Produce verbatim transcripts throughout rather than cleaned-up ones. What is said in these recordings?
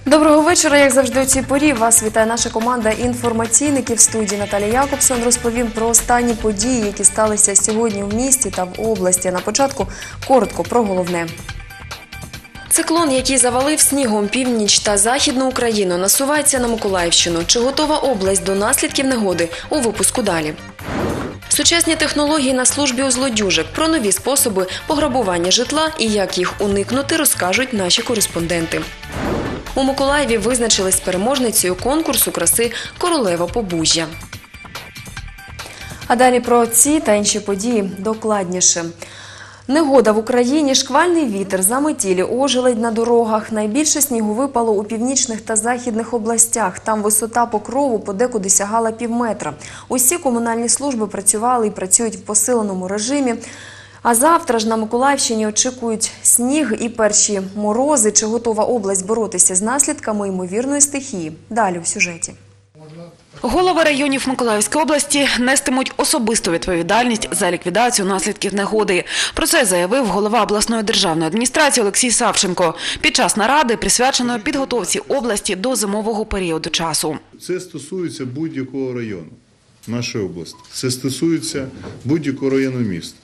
Доброго вечора, як завжди у цій порі. Вас вітає наша команда інформаційників. В студії Наталія Якобсон розповім про останні події, які сталися сьогодні в місті та в області. На початку коротко про головне. Циклон, який завалив снігом північ та західну Україну, насувається на Миколаївщину. Чи готова область до наслідків негоди? У випуску далі. Сучасні технології на службі у злодюжок. Про нові способи пограбування житла і як їх уникнути, розкажуть наші кореспонденти. У Миколаєві визначились переможницею конкурсу краси «Королева Побужжя». А далі про ці та інші події докладніше. Негода в Україні, шквальний вітер, заметілі, ожеледь на дорогах. Найбільше снігу випало у північних та західних областях. Там висота покрову подекуди сягала півметра. Усі комунальні служби працювали і працюють в посиленому режимі. А завтра ж на Миколаївщині очікують сніг і перші морози. Чи готова область боротися з наслідками ймовірної стихії? Далі у сюжеті. Голови районів Миколаївської області нестимуть особисту відповідальність за ліквідацію наслідків негоди. Про це заявив голова обласної державної адміністрації Олексій Савченко під час наради, присвяченої підготовці області до зимового періоду часу. Це стосується будь-якого району нашої області. Це стосується будь-якого району міста.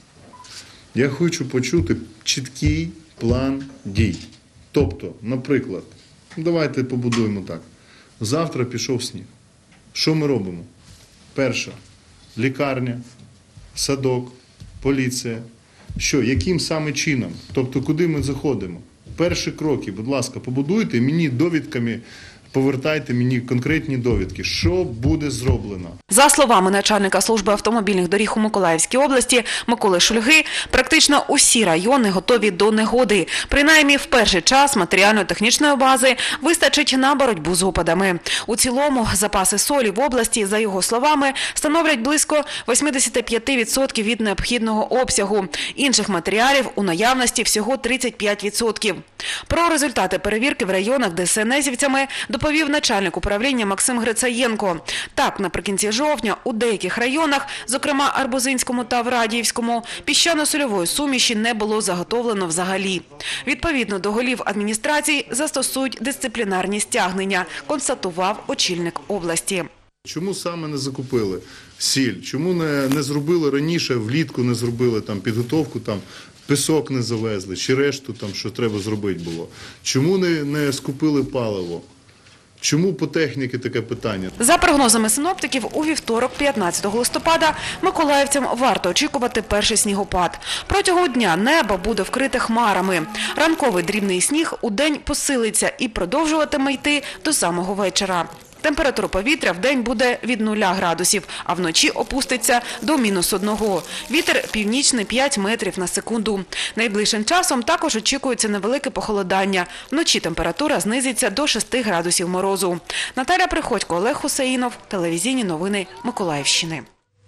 Я хочу почути чіткий план дій. Тобто, наприклад, давайте побудуємо так. Завтра пішов сніг. Що ми робимо? Перше – лікарня, садок, поліція. Що, яким саме чином? Тобто, куди ми заходимо? Перші кроки, будь ласка, побудуйте мені довідками, повертайте мені конкретні довідки. Що буде зроблено? За словами начальника служби автомобільних доріг у Миколаївській області Миколи Шульги, практично усі райони готові до негоди. Принаймні, в перший час матеріально-технічної бази вистачить на боротьбу з опадами. У цілому, запаси солі в області, за його словами, становлять близько вісімдесят п'ять відсотків від необхідного обсягу. Інших матеріалів у наявності всього тридцять п'ять відсотків. Про результати перевірки в районах ДСНСівцями доповів начальник управління Максим Грицаєнко. Так, наприкінці жовтня у деяких районах, зокрема Арбузинському та Врадіївському, піщано-сольової суміші не було заготовлено взагалі. Відповідно до голів адміністрації застосують дисциплінарні стягнення, констатував очільник області. Чому саме не закупили сіль? Чому не, не зробили раніше, влітку не зробили там підготовку, там пісок не завезли, чи решту, там, що треба зробити було? Чому не, не скупили паливо? Чому по техніці таке питання? За прогнозами синоптиків, у вівторок, п'ятнадцятого листопада, миколаївцям варто очікувати перший снігопад. Протягом дня небо буде вкрите хмарами. Ранковий дрібний сніг удень посилиться і продовжуватиме йти до самого вечора. Температура повітря вдень буде від нуля градусів, а вночі опуститься до мінус одного. Вітер північний п'ять метрів на секунду. Найближчим часом також очікується невелике похолодання. Вночі температура знизиться до шести градусів морозу. Наталя Приходько, Олег Хусеїнов, телевізійні новини Миколаївщини.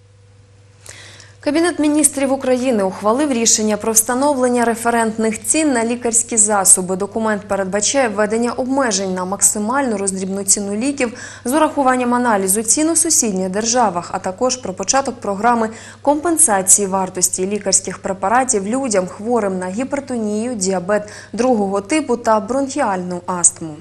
Кабінет міністрів України ухвалив рішення про встановлення референтних цін на лікарські засоби. Документ передбачає введення обмежень на максимальну роздрібну ціну ліків з урахуванням аналізу цін у сусідніх державах, а також про початок програми компенсації вартості лікарських препаратів людям, хворим на гіпертонію, діабет другого типу та бронхіальну астму.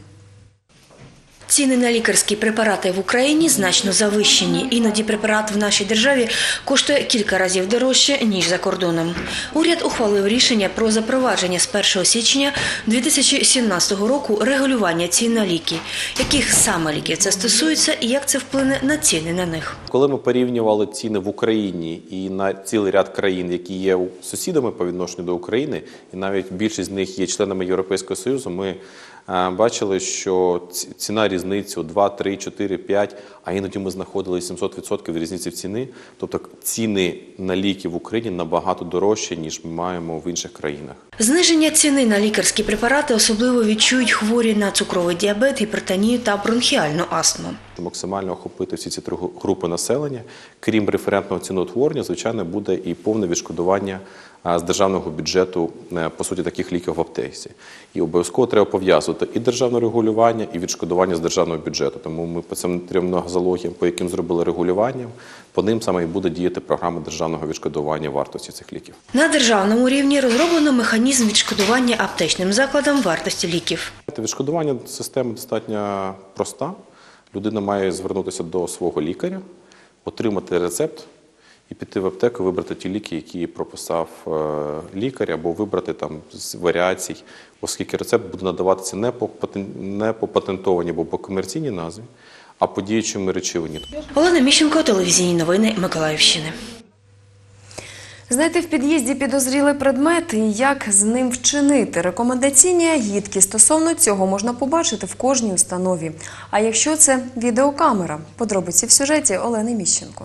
Ціни на лікарські препарати в Україні значно завищені. Іноді препарат в нашій державі коштує кілька разів дорожче, ніж за кордоном. Уряд ухвалив рішення про запровадження з першого січня дві тисячі сімнадцятого року регулювання цін на ліки. Яких саме ліків це стосується і як це вплине на ціни на них? Коли ми порівнювали ціни в Україні і на цілий ряд країн, які є сусідами по відношенню до України, і навіть більшість з них є членами Європейського Союзу, ми бачили, що ціна різниці у два, три, чотири, п'ять, а іноді ми знаходили сімсот відсотків різниці в ціні. Тобто ціни на ліки в Україні набагато дорожчі, ніж ми маємо в інших країнах. Зниження ціни на лікарські препарати особливо відчують хворі на цукровий діабет, гіпертонію та бронхіальну астму. Максимально охопити всі ці три групи населення, крім референтного ціноутворення, звичайно, буде і повне відшкодування з державного бюджету, по суті, таких ліків в аптеці. І обов'язково треба пов'язувати і державне регулювання, і відшкодування з державного бюджету. Тому ми по цим трьом нозологіям, по яким зробили регулювання, по ним саме і буде діяти програма державного відшкодування вартості цих ліків. На державному рівні розроблено механізм відшкодування аптечним закладам вартості ліків. Відшкодування системи достатньо проста. Людина має звернутися до свого лікаря, отримати рецепт і піти в аптеку, вибрати ті ліки, які прописав лікар, або вибрати там з варіацій, оскільки рецепт буде надаватися не по, не по патентованій або по комерційній назві, а по діючому речовині. Олена Міщенко, телевізійні новини Миколаївщини. Знайти в під'їзді підозрілий предмет і як з ним вчинити. Рекомендаційні агітки стосовно цього можна побачити в кожній установі. А якщо це відеокамера? Подробиці в сюжеті Олени Міщенко.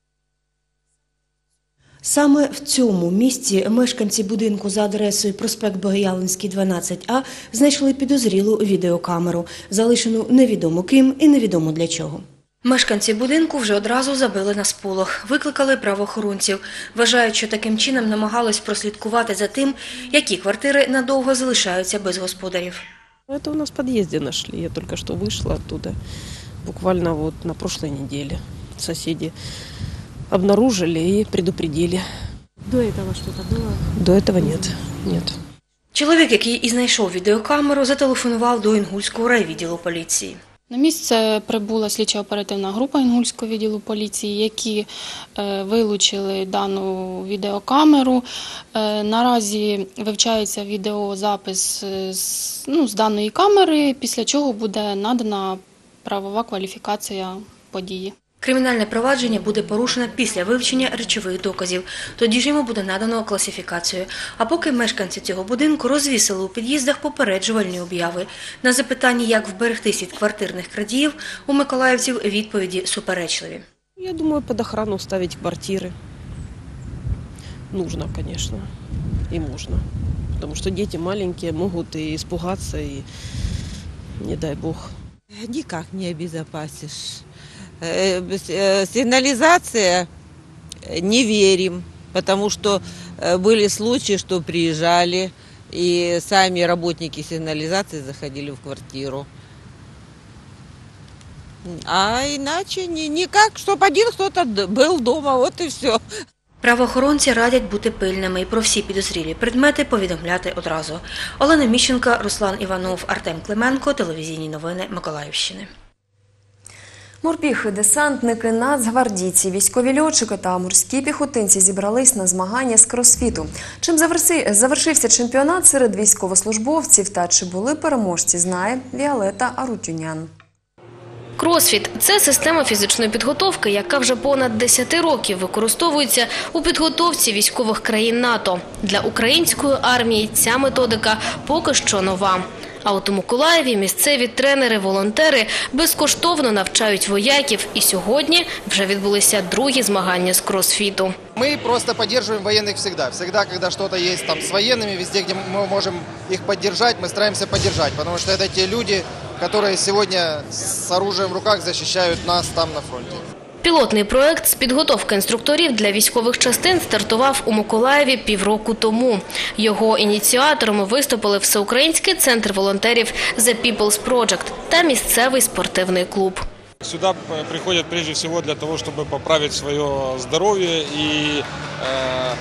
Саме в цьому місці мешканці будинку за адресою проспект Богоявленський, дванадцять А знайшли підозрілу відеокамеру, залишену невідомо ким і невідомо для чого. Мешканці будинку вже одразу забили на сполох, викликали правоохоронців. Вважають, що таким чином намагались прослідкувати за тим, які квартири надовго залишаються без господарів. Это у нас в подъезде нашли. Я только что вышла оттуда. Буквально вот на прошлой неделе соседи обнаружили и предупредили. До этого что-то было? До этого нет. Нет. Чоловік, який і знайшов відеокамеру, зателефонував до Інгульського райвідділу поліції. На місце прибула слідчо-оперативна група Інгульського відділу поліції, які е, вилучили дану відеокамеру. Е, наразі вивчається відеозапис з, ну, з даної камери, після чого буде надана правова кваліфікація події. Кримінальне провадження буде порушено після вивчення речових доказів. Тоді ж йому буде надано класифікацію. А поки мешканці цього будинку розвісили у під'їздах попереджувальні обяви. На запитання, як вберегтись від квартирних крадіїв, у миколаївців відповіді суперечливі. Я думаю, под охрану ставить квартиры. Нужно, конечно, и можно. Потому что дети маленькие, могут и испугаться, и не дай бог. Никак не обезопасишь. Сигнализация не верим, потому что были случаи, что приезжали, и сами работники сигнализации заходили в квартиру. А иначе никак, чтобы один кто-то был дома, вот и все. Правоохоронці радять бути пильними і про всі підозрілі предмети повідомляти одразу. Олена Міщенко, Руслан Іванов, Артем Клименко, телевізійні новини Миколаївщини. Морпіхи, десантники, нацгвардійці, військові льотчики та морські піхотинці зібрались на змагання з кросфіту. Чим завершився чемпіонат серед військовослужбовців та чи були переможці, знає Віолетта Арутюнян. Кросфіт – це система фізичної підготовки, яка вже понад десять років використовується у підготовці військових країн НАТО. Для української армії ця методика поки що нова. А от у Миколаєві місцеві тренери-волонтери безкоштовно навчають вояків. І сьогодні вже відбулися другі змагання з кросфіту. Мы просто поддерживаем военных всегда. Всегда, когда что-то есть там с военными, везде, где мы можем их поддержать, мы стараемся поддержать. Потому что это те люди, которые сегодня с оружием в руках защищают нас там на фронте. Пілотний проект з підготовки інструкторів для військових частин стартував у Миколаєві півроку тому. Його ініціаторами виступили Всеукраїнський центр волонтерів «The People's Project» та місцевий спортивний клуб. Сюда приходят прежде всего для того, чтобы поправить свое здоровье и, э,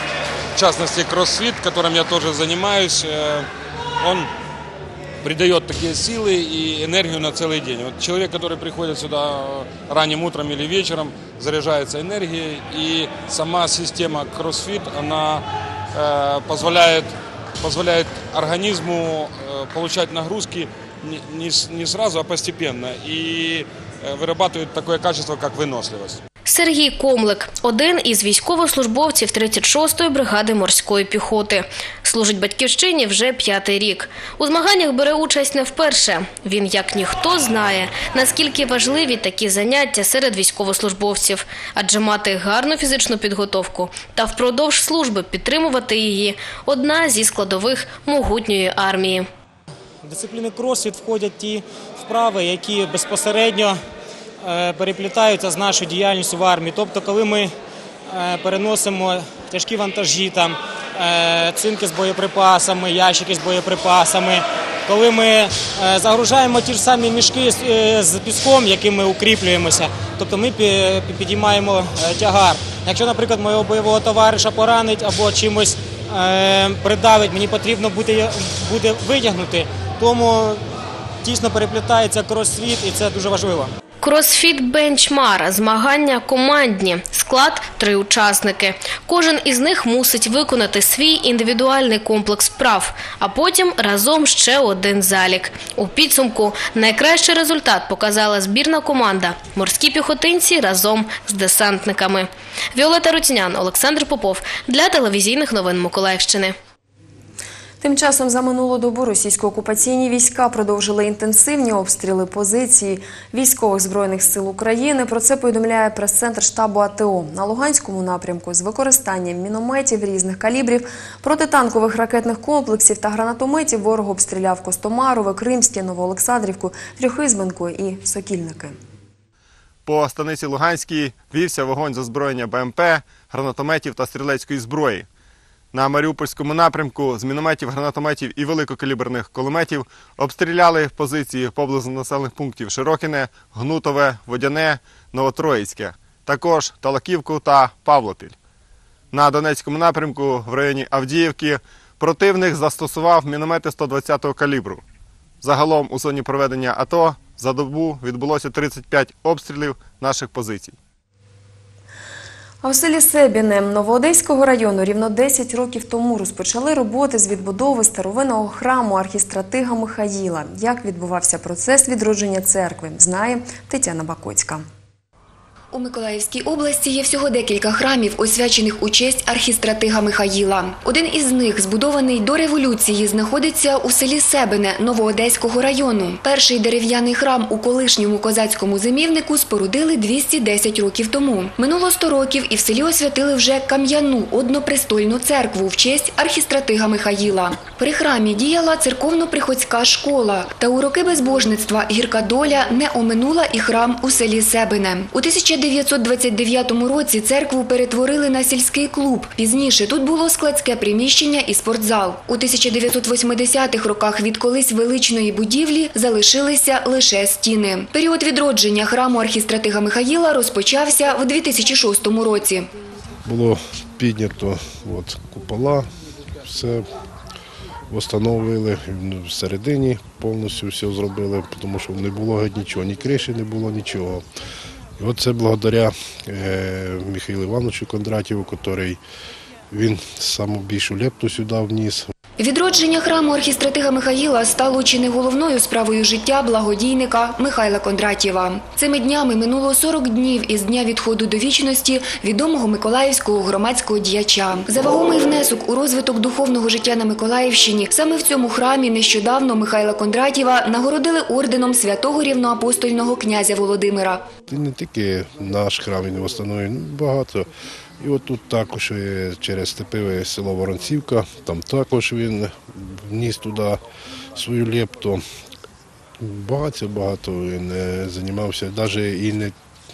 в частности, кроссфит, которым я тоже занимаюсь, э, он придает такие силы и энергию на целый день. Вот человек, который приходит сюда ранним утром или вечером, заряжается энергией, и сама система кроссфит, она э, позволяет, позволяет организму э, получать нагрузки не, не, не сразу, а постепенно, и э, вырабатывает такое качество, как выносливость. Сергій Комлик – один із військовослужбовців тридцять шостої бригади морської піхоти. Служить батьківщині вже п'ятий рік. У змаганнях бере участь не вперше. Він, як ніхто, знає, наскільки важливі такі заняття серед військовослужбовців. Адже мати гарну фізичну підготовку та впродовж служби підтримувати її – одна зі складових могутньої армії. В дисципліни кросфіт входять ті вправи, які безпосередньо переплітаються з нашою діяльністю в армії. Тобто, коли ми переносимо тяжкі вантажі, там, е, цинки з боєприпасами, ящики з боєприпасами. Коли ми е, загружаємо ті ж самі мішки з, е, з піском, яким ми укріплюємося, тобто ми пі, підіймаємо е, тягар. Якщо, наприклад, моєго бойового товариша поранить або чимось е, придавить, мені потрібно буде, буде витягнути, тому тісно переплітається кросфіт і це дуже важливо. Кросфіт бенчмар – змагання командні. Склад – три учасники. Кожен із них мусить виконати свій індивідуальний комплекс вправ, а потім разом ще один залік. У підсумку найкращий результат показала збірна команда – морські піхотинці разом з десантниками. Віолета Рутінян, Олександр Попов для телевізійних новин Миколаївщини. Тим часом за минулу добу російсько-окупаційні війська продовжили інтенсивні обстріли позицій військових Збройних сил України. Про це повідомляє прес-центр штабу А Т О. На Луганському напрямку з використанням мінометів різних калібрів, протитанкових ракетних комплексів та гранатометів ворог обстріляв Костомарове, Кримське, Новоолександрівку, Трьохізбенку і Сокільники. По станиці Луганській вівся вогонь з озброєння Б М П, гранатометів та стрілецької зброї. На Маріупольському напрямку з мінометів, гранатометів і великокаліберних кулеметів обстріляли позиції поблизу населених пунктів Широкине, Гнутове, Водяне, Новотроїцьке, також Талаківку та Павлопіль. На Донецькому напрямку в районі Авдіївки противник застосував міномети сто двадцятого калібру. Загалом у зоні проведення АТО за добу відбулося тридцять п'ять обстрілів наших позицій. А в селі Себіне Новоодеського району рівно десять років тому розпочали роботи з відбудови старовинного храму архістратига Михаїла. Як відбувався процес відродження церкви, знає Тетяна Бакоцька. У Миколаївській області є всього декілька храмів, освячених у честь архістратига Михаїла. Один із них, збудований до революції, знаходиться у селі Себене Новоодеського району. Перший дерев'яний храм у колишньому козацькому зимівнику спорудили двісті десять років тому. Минуло сто років і в селі освятили вже кам'яну однопрестольну церкву в честь архістратига Михаїла. При храмі діяла церковно-приходська школа. Та у роки безбожництва гірка доля не оминула і храм у селі Себене. У тисяча дев'ятсот двадцять дев'ятому році церкву перетворили на сільський клуб. Пізніше тут було складське приміщення і спортзал. У тисяча дев'ятсот восьмидесятих роках від колись величної будівлі залишилися лише стіни. Період відродження храму архістратига Михаїла розпочався в дві тисячі шостому році. Було піднято от, купола, все встановили, всередині повністю все зробили, тому що не було геть нічого, ні криші не було, нічого. І от це благодаря е, Михайлу Івановичу Кондратєву, який він саму більшу лепту сюди вніс. Відродження храму архістратига Михаїла стало чи не головною справою життя благодійника Михайла Кондратєва. Цими днями минуло сорок днів із дня відходу до вічності відомого миколаївського громадського діяча. За вагомий внесок у розвиток духовного життя на Миколаївщині саме в цьому храмі нещодавно Михайла Кондратєва нагородили орденом святого рівноапостольного князя Володимира. І не тільки наш храм він встановлений, багато. І от тут також через степеве село Воронцівка, там також він вніс туди свою лепту. Багато-багато він займався, навіть і не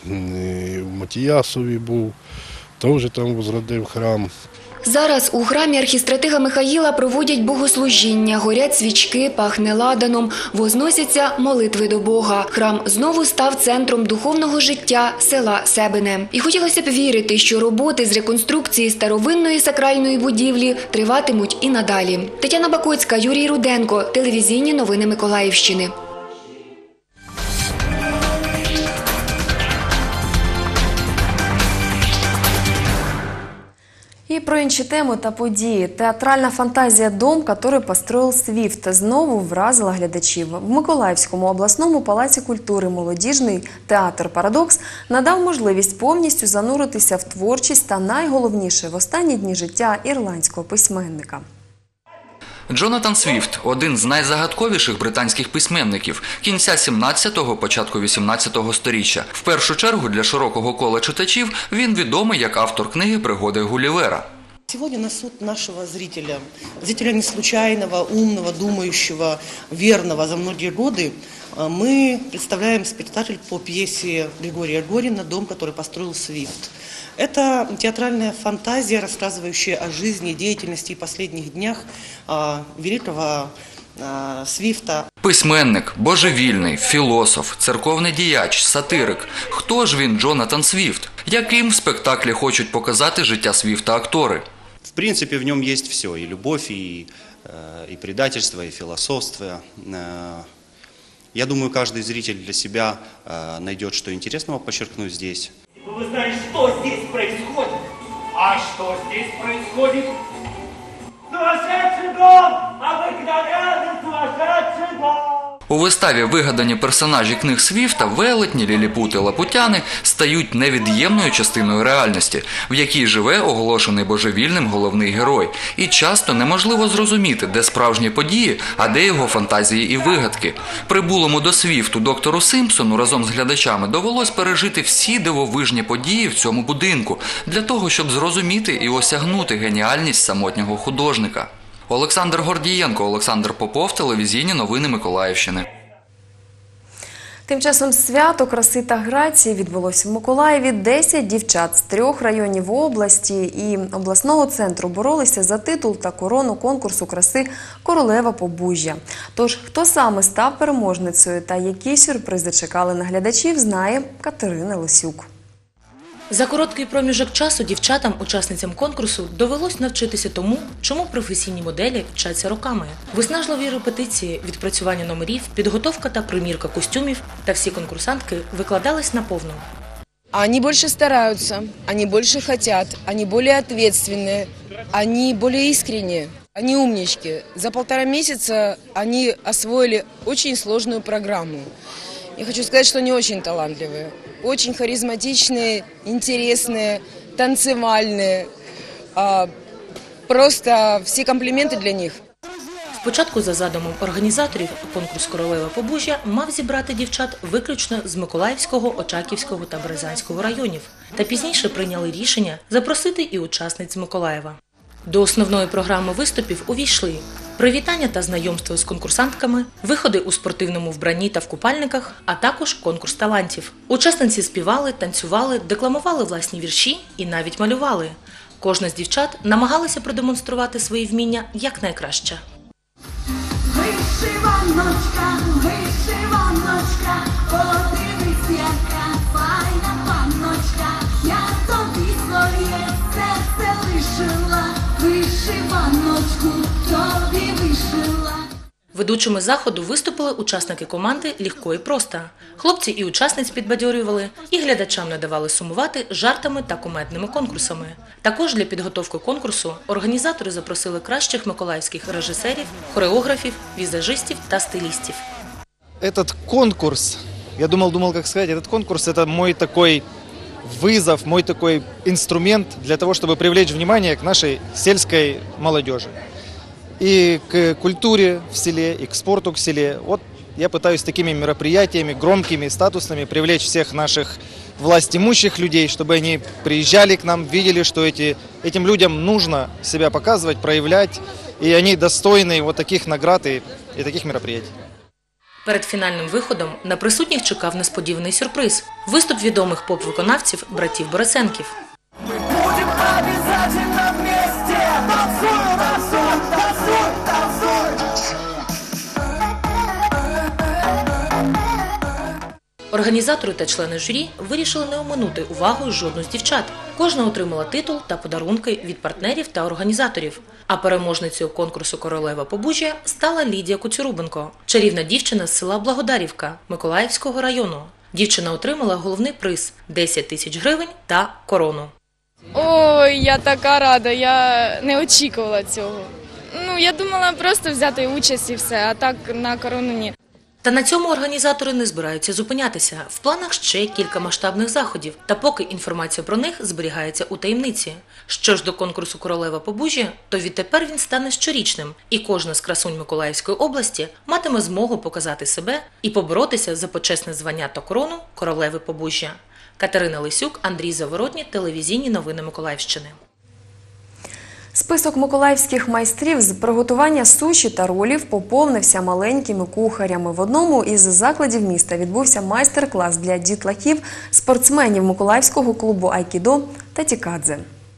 в Матіясові був, теж там возродив храм. Зараз у храмі архістратига Михаїла проводять богослужіння, горять свічки, пахне ладаном, возносяться молитви до Бога. Храм знову став центром духовного життя села Себене. І хотілося б вірити, що роботи з реконструкції старовинної сакральної будівлі триватимуть і надалі. Тетяна Бакоцька, Юрій Руденко, телевізійні новини Миколаївщини. І про інші теми та події. Театральна фантазія «Дом, який построїв Свіфт» знову вразила глядачів. В Миколаївському обласному палаці культури молодіжний театр «Парадокс» надав можливість повністю зануритися в творчість та найголовніше в останні дні життя ірландського письменника. Джонатан Свіфт – один з найзагадковіших британських письменників кінця сімнадцятого – початку вісімнадцятого сторіччя. В першу чергу для широкого кола читачів він відомий як автор книги «Пригоди Гулливера». Сегодня на суд нашего зрителя, зрителя не случайного, умного, думающего, верного за многие годы, мы представляем спектакль по пьесе Григория Горина «Дом, который построил Свифт». Это театральная фантазия, рассказывающая о жизни и деятельности и последних днях а, великого а, Свифта. Письменник, божевільний, філософ, церковний діяч, сатирик. Хто ж він, Джонатан Свіфт? Яким в спектаклі хочуть показати життя Свіфта актори? В принципе, в нем есть все, и любовь, и, и предательство, и философство. Я думаю, каждый зритель для себя найдет, что интересного подчеркнуть здесь. Вы знаете, что здесь происходит? А что здесь происходит? Сумасшедший дом! Обыкновенный сумасшедший дом! У виставі вигадані персонажі книг Свіфта, велетні, ліліпути, лапутяни стають невід'ємною частиною реальності, в якій живе оголошений божевільним головний герой. І часто неможливо зрозуміти, де справжні події, а де його фантазії і вигадки. Прибулому до Свіфту доктору Симпсону разом з глядачами довелось пережити всі дивовижні події в цьому будинку, для того, щоб зрозуміти і осягнути геніальність самотнього художника. Олександр Гордієнко, Олександр Попов, телевізійні новини Миколаївщини. Тим часом свято краси та грації відбулося в Миколаєві. Десять дівчат з трьох районів області і обласного центру боролися за титул та корону конкурсу краси «Королева Побужжя». Тож, хто саме став переможницею та які сюрпризи чекали на глядачів, знає Катерина Лисюк. За короткий проміжок часу дівчатам, учасницям конкурсу, довелось навчитися тому, чому професійні моделі вчаться роками. Виснажливі репетиції, відпрацювання номерів, підготовка та примірка костюмів та всі конкурсантки викладались наповну. Они больше стараются, они больше хотят, они более ответственные, они более искренние, они умнички. За полтора месяца они освоили очень сложную программу. Я хочу сказать, что они очень талантливые, очень харизматичные, интересные, танцевальные. Просто всі компліменти для них. Спочатку, за задумом організаторів, конкурс «Королева Побужжя» мав зібрати дівчат виключно з Миколаївського, Очаківського та Березанського районів. Та пізніше прийняли рішення запросити і учасниць з Миколаєва. До основної програми виступів увійшли привітання та знайомство з конкурсантками, виходи у спортивному вбранні та в купальниках, а також конкурс талантів. Учасниці співали, танцювали, декламували власні вірші і навіть малювали. Кожна з дівчат намагалася продемонструвати свої вміння якнайкраще. Вишиваночка, вишиваночка, подивись, яка файна панночка, я тобі своє серце лишила, вишиваночку тобі вишила. Ведучими заходу виступили учасники команди «Легко і просто». Хлопці і учасниць підбадьорювали, і глядачам не давали сумувати жартами та кумедними конкурсами. Також для підготовки конкурсу організатори запросили кращих миколаївських режисерів, хореографів, візажистів та стилістів. Этот конкурс, я думал, думал, как сказать, этот конкурс – это мой такой вызов, мой такой инструмент для того, чтобы привлечь внимание к нашей сельской молодежи. И к культуре в селе, и к спорту в селе. Вот я пытаюсь такими мероприятиями, громкими, статусными, привлечь всех наших властимущих людей, чтобы они приезжали к нам, видели, что эти, этим людям нужно себя показывать, проявлять, и они достойны вот таких наград и, и таких мероприятий. Перед фінальним виходом на присутніх чекав несподіваний сюрприз – виступ відомих поп-виконавців братів Борисенків. Будем обязательно вместе, танцуй, танцуй, танцуй, танцуй. Організатори та члени журі вирішили не оминути увагою жодну з дівчат. Кожна отримала титул та подарунки від партнерів та організаторів. А переможницею конкурсу «Королева Побужжя» стала Лідія Коцюрубенко, чарівна дівчина з села Благодарівка Миколаївського району. Дівчина отримала головний приз – десять тисяч гривень та корону. Ой, я така рада, я не очікувала цього. Ну, я думала просто взяти участь і все, а так на корону ні. Та на цьому організатори не збираються зупинятися. В планах ще кілька масштабних заходів, та поки інформація про них зберігається у таємниці. Що ж до конкурсу «Королева Побужжя», то відтепер він стане щорічним, і кожна з красунь Миколаївської області матиме змогу показати себе і поборотися за почесне звання та корону «Королеви Побужжя». Катерина Лисюк, Андрій Заворотній, телевізійні новини Миколаївщини. Список миколаївських майстрів з приготування суші та ролів поповнився маленькими кухарями. В одному із закладів міста відбувся майстер-клас для дітлахів, спортсменів Миколаївського клубу айкідо та Тікадзе.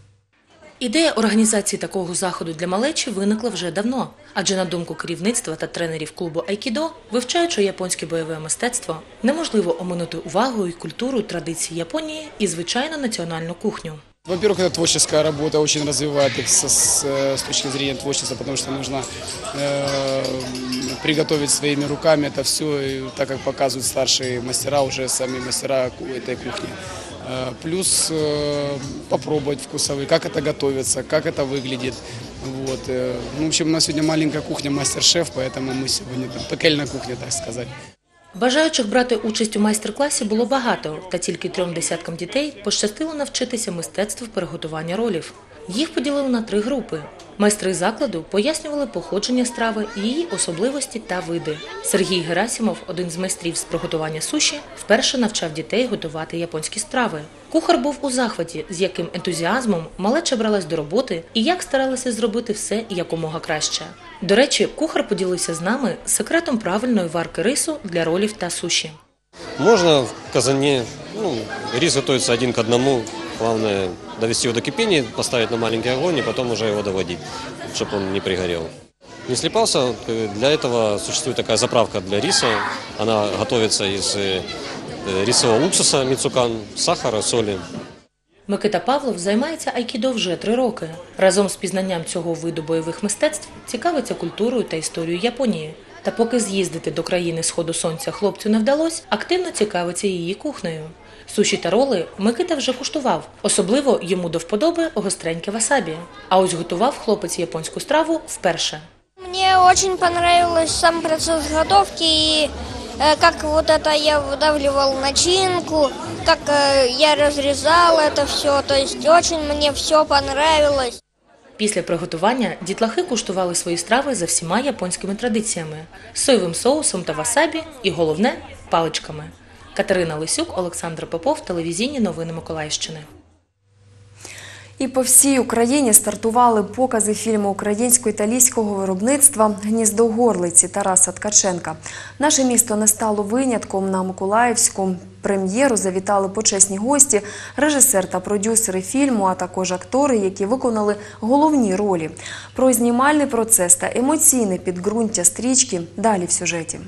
Ідея організації такого заходу для малечі виникла вже давно. Адже, на думку керівництва та тренерів клубу айкідо, вивчаючи японське бойове мистецтво, неможливо оминути увагою культуру, традиції Японії і, звичайно, національну кухню. Во-первых, это творческая работа, очень развивает их с, с, с точки зрения творчества, потому что нужно э, приготовить своими руками это все, и, так как показывают старшие мастера, уже сами мастера этой кухни. Э, плюс э, попробовать вкусовые, как это готовится, как это выглядит. Вот. Э, ну, в общем, у нас сегодня маленькая кухня, мастер-шеф, поэтому мы сегодня пекельная кухня, так сказать. Бажаючих брати участь у майстер-класі було багато, та тільки трьом десяткам дітей пощастило навчитися мистецтву приготування ролів. Їх поділили на три групи. Майстри закладу пояснювали походження страви, її особливості та види. Сергій Герасимов, один з майстрів з приготування суші, вперше навчав дітей готувати японські страви. Кухар був у захваті, з яким ентузіазмом малеча бралась до роботи і як старалася зробити все якомога краще. До речі, кухар поділився з нами секретом правильної варки рису для ролів та суші. Можно в казане, ну, рис готовится один к одному. Главное довести его до кипения, поставить на маленький огонь и потом уже его доводить, чтобы он не пригорел. Не слипался, для этого существует такая заправка для риса. Она готовится из рисового уксуса мицукан, сахара, соли. Микита Павлов займається айкідо вже три роки. Разом з пізнанням цього виду бойових мистецтв цікавиться культурою та історією Японії. Та поки з'їздити до країни сходу сонця хлопцю не вдалося, активно цікавиться її кухнею. Суші та роли Микита вже куштував. Особливо йому до вподоби гостреньке васабі. А ось готував хлопець японську страву вперше. Мне очень понравился сам процесс готовки и э, как вот это я выдавливал начинку, как э, я разрезал это все. То есть очень мне все понравилось. Після приготування дітлахи куштували свої страви за всіма японськими традиціями – соєвим соусом та васабі і, головне, паличками. Катерина Лисюк, Олександр Попов, телевізійні новини Миколаївщини. І по всій Україні стартували покази фільму українсько-італійського виробництва «Гніздо горлиці» Тараса Ткаченка. Наше місто не стало винятком. На миколаївську прем'єру завітали почесні гості, режисер та продюсери фільму, а також актори, які виконали головні ролі. Про знімальний процес та емоційне підґрунтя стрічки далі в сюжеті.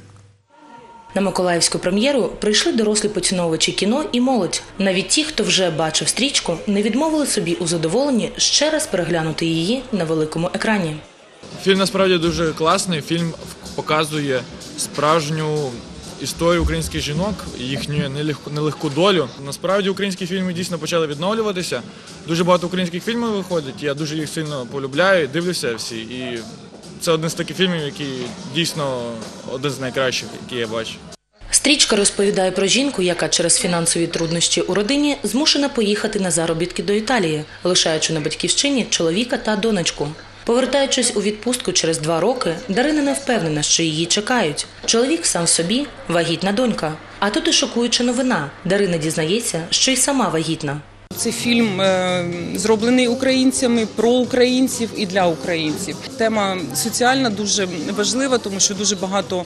На миколаївську прем'єру прийшли дорослі поціновувачі кіно і молодь. Навіть ті, хто вже бачив стрічку, не відмовили собі у задоволенні ще раз переглянути її на великому екрані. Фільм насправді дуже класний. Фільм показує справжню історію українських жінок, їхню нелегку долю. Насправді українські фільми дійсно почали відновлюватися. Дуже багато українських фільмів виходить, я дуже їх сильно полюбляю, дивлюся всі. І це один з таких фільмів, який дійсно один з найкращих, які я бачу. Стрічка розповідає про жінку, яка через фінансові труднощі у родині змушена поїхати на заробітки до Італії, лишаючи на батьківщині чоловіка та донечку. Повертаючись у відпустку через два роки, Дарина не впевнена, що її чекають. Чоловік сам собі, вагітна донька. А тут і шокуюча новина. Дарина дізнається, що й сама вагітна. Це фільм зроблений українцями, про українців і для українців. Тема соціальна дуже важлива, тому що дуже багато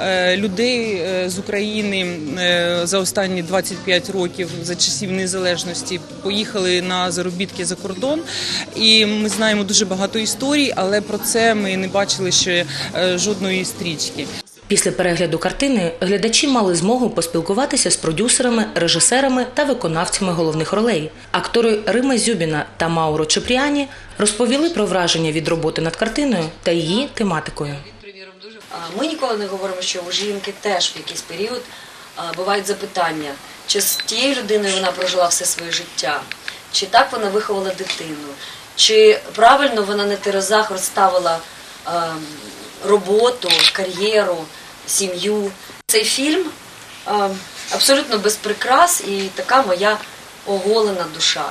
людей з України за останні двадцять п'ять років, за часів незалежності, поїхали на заробітки за кордон. І ми знаємо дуже багато історій, але про це ми не бачили ще жодної стрічки. Після перегляду картини глядачі мали змогу поспілкуватися з продюсерами, режисерами та виконавцями головних ролей. Актори Рима Зюбіна та Мауро Чепріані розповіли про враження від роботи над картиною та її тематикою. Ми ніколи не говоримо, що у жінки теж в якийсь період бувають запитання, чи з тією людиною вона прожила все своє життя, чи так вона виховала дитину, чи правильно вона на терезах розставила роботу, кар'єру, сім'ю. Цей фільм а, абсолютно без прикрас і така моя оголена душа.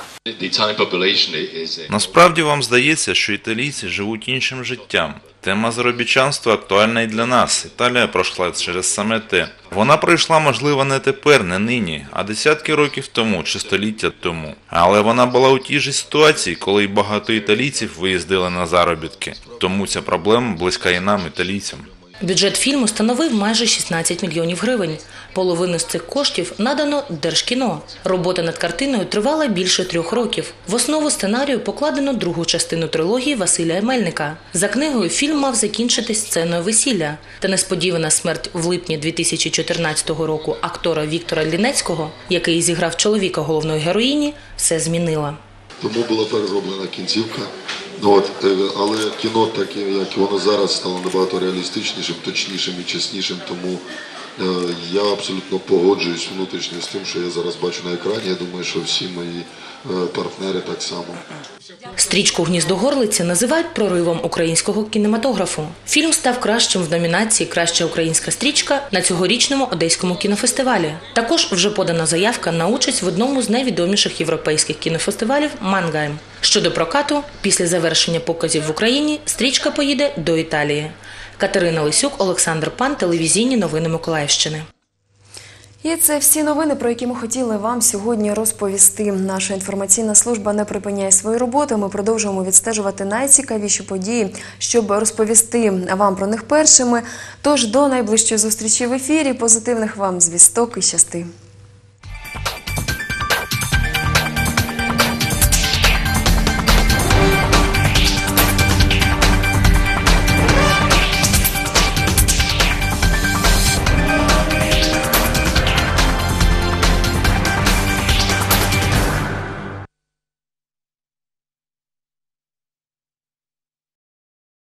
Насправді вам здається, що італійці живуть іншим життям. Тема заробітчанства актуальна і для нас. Італія пройшла через саме те. Вона пройшла, можливо, не тепер, не нині, а десятки років тому чи століття тому. Але вона була у тій же ситуації, коли й багато італійців виїздили на заробітки. Тому ця проблема близька і нам, італійцям. Бюджет фільму становив майже шістнадцять мільйонів гривень. Половину з цих коштів надано Держкіно. Робота над картиною тривала більше трьох років. В основу сценарію покладено другу частину трилогії Василя Мельника. За книгою фільм мав закінчитись сценою весілля. Та несподівана смерть в липні дві тисячі чотирнадцятого року актора Віктора Лінецького, який зіграв чоловіка головної героїні, все змінила. Тому була перероблена кінцівка. От, але кіно, таке, як воно зараз, стало набагато реалістичнішим, точнішим і чеснішим, тому е, я абсолютно погоджуюсь внутрішньо з тим, що я зараз бачу на екрані. Я думаю, що всі мої е, партнери так само. Стрічку «Гніздо горлиці» називають проривом українського кінематографу. Фільм став кращим в номінації «Краща українська стрічка» на цьогорічному Одеському кінофестивалі. Також вже подана заявка на участь в одному з найвідоміших європейських кінофестивалів «Мангайм». Щодо прокату, після завершення показів в Україні стрічка поїде до Італії. Катерина Лисюк, Олександр Пан, телевізійні новини Миколаївщини. І це всі новини, про які ми хотіли вам сьогодні розповісти. Наша інформаційна служба не припиняє свою роботу. Ми продовжуємо відстежувати найцікавіші події, щоб розповісти вам про них першими. Тож до найближчої зустрічі в ефірі. Позитивних вам звісток і щасти.